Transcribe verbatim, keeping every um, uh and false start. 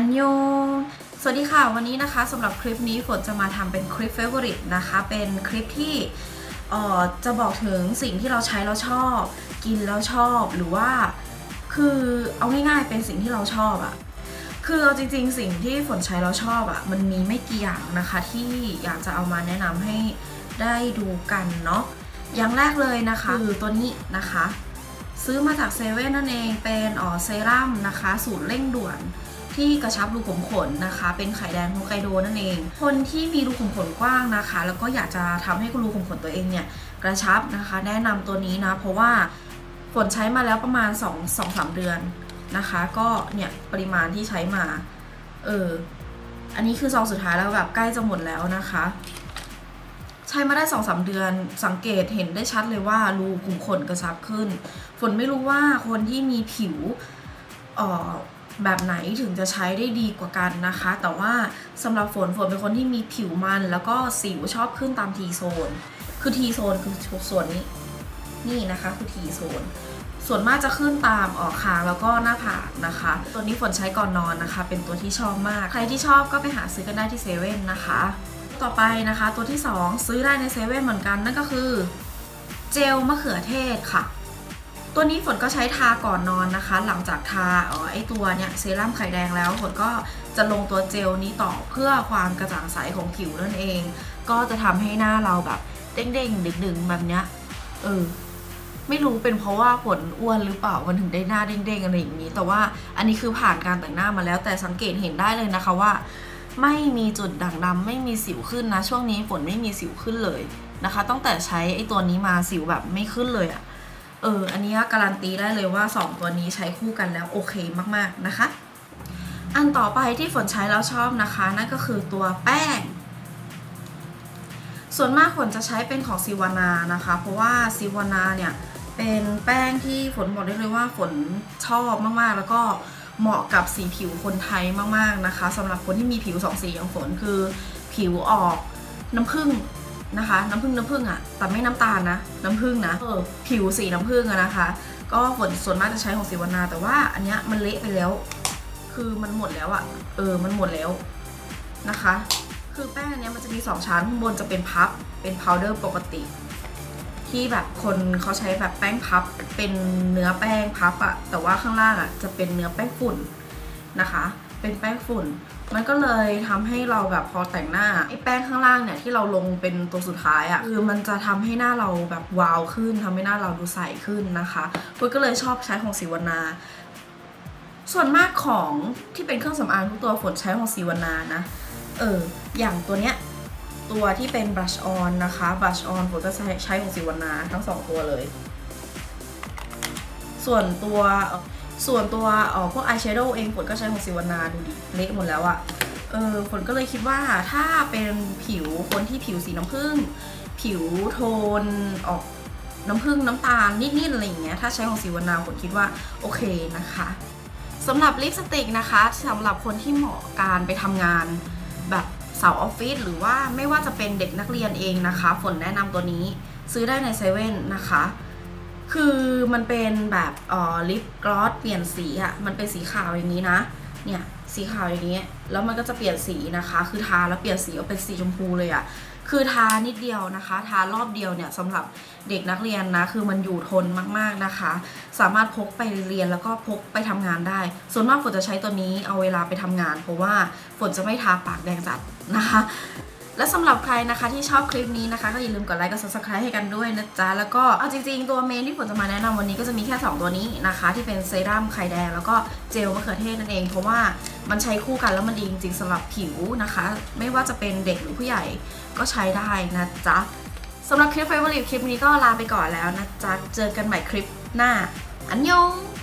นยงสวัสดีค่ะวันนี้นะคะสำหรับคลิปนี้ฝนจะมาทำเป็นคลิป favorite นะคะเป็นคลิปที่เอ่อจะบอกถึงสิ่งที่เราใช้แล้วชอบกินแล้วชอบหรือว่าคือเอาง่ายๆเป็นสิ่งที่เราชอบอะคือเอาจริงๆสิ่งที่ฝนใช้แล้วชอบอะมันมีไม่กี่อย่างนะคะที่อยากจะเอามาแนะนำให้ได้ดูกันเนาะอย่างแรกเลยนะคะคือตัวนี้นะคะซื้อมาจากเซเว่นนั่นเองเป็นอ๋อเซรั่มนะคะสูตรเร่งด่วนที่กระชับรูขุมขนนะคะเป็นไข่แดงฮอกไกโดนั่นเองคนที่มีรูขุมขนกว้างนะคะแล้วก็อยากจะทำให้รูขุมขนตัวเองเนี่ยกระชับนะคะแนะนำตัวนี้นะเพราะว่าฝนใช้มาแล้วประมาณ สองถึงสาม เดือนนะคะก็เนี่ยปริมาณที่ใช้มาเอออันนี้คือซองสุดท้ายแล้วแบบใกล้จะหมดแล้วนะคะใช้มาได้ สองถึงสาม เดือนสังเกตเห็นได้ชัดเลยว่ารูขุมขนกระชับขึ้นฝนไม่รู้ว่าคนที่มีผิวเอ่อแบบไหนถึงจะใช้ได้ดีกว่ากันนะคะแต่ว่าสำหรับฝนฝนเป็นคนที่มีผิวมันแล้วก็สิวชอบขึ้นตามทีโซนคือทีโซนคือส่วนนี้นี่นะคะคือทีโซนส่วนมากจะขึ้นตามออกคางแล้วก็หน้าผากนะคะตัวนี้ฝนใช้ก่อนนอนนะคะเป็นตัวที่ชอบมากใครที่ชอบก็ไปหาซื้อกันได้ที่เซเว่นนะคะต่อไปนะคะตัวที่สองซื้อได้ในเซเว่นเหมือนกันนั่นก็คือเจลมะเขือเทศค่ะตัวนี้ฝนก็ใช้ทาก่อนนอนนะคะหลังจากทาอ๋อไอตัวเนี่ยเซรั่มไข่แดงแล้วฝนก็จะลงตัวเจลนี้ต่อเพื่อความกระจ่างใสของผิวนั่นเองก็จะทำให้หน้าเราแบบเด้งๆดึงๆแบบเนี้ยเออไม่รู้เป็นเพราะว่าฝนอ้วนหรือเปล่ามันถึงได้หน้าเด้งๆอะไรอย่างนี้แต่ว่าอันนี้คือผ่านการแต่งหน้ามาแล้วแต่สังเกตเห็นได้เลยนะคะว่าไม่มีจุดด่างดำไม่มีสิวขึ้นนะช่วงนี้ฝนไม่มีสิวขึ้นเลยนะคะตั้งแต่ใช้ไอตัวนี้มาสิวแบบไม่ขึ้นเลยอะเอออันนี้การันตีได้เลยว่าสองตัวนี้ใช้คู่กันแล้วโอเคมากๆนะคะอันต่อไปที่ฝนใช้แล้วชอบนะคะนั่นก็คือตัวแป้งส่วนมากฝนจะใช้เป็นของซิวานานะคะเพราะว่าซิวานาเนี่ยเป็นแป้งที่ฝนบอกได้เลยว่าฝนชอบมากๆแล้วก็เหมาะกับสีผิวคนไทยมากๆนะคะสำหรับคนที่มีผิวสองสีอย่างฝนคือผิวออกน้ำผึ้งนะคะน้ำผึ้งน้ำผึ้งอะแต่ไม่น้ำตาลนะน้ำผึ้งนะเออผิวสีน้ำผึ้งอะนะคะก็ฝนส่วนมากจะใช้ของซิวานาแต่ว่าอันเนี้ยมันเละไปแล้วคือมันหมดแล้วอะเออมันหมดแล้วนะคะคือแป้งอันนี้มันจะมีสองชั้นข้างบนจะเป็นพับเป็นพาวเดอร์ปกติที่แบบคนเขาใช้แบบแป้งพับเป็นเนื้อแป้งพับอะแต่ว่าข้างล่างอะจะเป็นเนื้อแป้งฝุ่นนะคะเป็นแป้งฝุ่นมันก็เลยทำให้เราแบบพอแต่งหน้าไอ้แป้งข้างล่างเนี่ยที่เราลงเป็นตัวสุดท้ายอะคือมันจะทำให้หน้าเราแบบวาวขึ้นทำให้หน้าเราดูใสขึ้นนะคะเพื่อนก็เลยชอบใช้ของซิวานาส่วนมากของที่เป็นเครื่องสำอางทุกตัวฝนใช้ของซิวานานะเอออย่างตัวเนี้ยตัวที่เป็นบลัชออนนะคะบลัชออนฝนก็ใช้ใช้ของซิวานาทั้งสองตัวเลยส่วนตัวส่วนตัวอ๋อพวกอายแชโดว์เองฝนก็ใช้ของซิวานาดูดิเละหมดแล้วอะเออฝนก็เลยคิดว่าถ้าเป็นผิวคนที่ผิวสีน้ำผึ้งผิวโทนออกน้ำผึ้งน้ำตาลนิดๆอะไรอย่างเงี้ยถ้าใช้ของซิวานาฝนคิดว่าโอเคนะคะสำหรับลิปสติกนะคะสำหรับคนที่เหมาะการไปทำงานแบบสาวออฟฟิศหรือว่าไม่ว่าจะเป็นเด็กนักเรียนเองนะคะฝนแนะนำตัวนี้ซื้อได้ในเซเว่นนะคะคือมันเป็นแบบเอ่อลิปกลอสเปลี่ยนสีอ่ะมันเป็นสีขาวอย่างนี้นะเนี่ยสีขาวอย่างนี้แล้วมันก็จะเปลี่ยนสีนะคะคือทาแล้วเปลี่ยนสีเป็นสีชมพูเลยอ่ะคือทานิดเดียวนะคะทารอบเดียวเนี่ยสำหรับเด็กนักเรียนนะคือมันอยู่ทนมากๆนะคะสามารถพกไปเรียนแล้วก็พกไปทำงานได้ส่วนมากฝนจะใช้ตัวนี้เอาเวลาไปทำงานเพราะว่าฝนจะไม่ทาปากแดงจัดนะคะและสำหรับใครนะคะที่ชอบคลิปนี้นะคะก็อย่าลืมกดไลค์กด ซับสไครบ์ ให้กันด้วยนะจ๊ะแล้วก็เอาจริงๆตัวเมนที่ฝนจะมาแนะนำวันนี้ก็จะมีแค่สองตัวนี้นะคะที่เป็นเซรั่มไข่แดงแล้วก็เจลมะเขือเทศนั่นเองเพราะว่ามันใช้คู่กันแล้วมันดีจริงๆสำหรับผิวนะคะไม่ว่าจะเป็นเด็กหรือผู้ใหญ่ก็ใช้ได้นะจ๊ะสำหรับคลิป Favorite คลิปนี้ก็ลาไปก่อนแล้วนะจ๊ะเจอกันใหม่คลิปหน้าอันยอง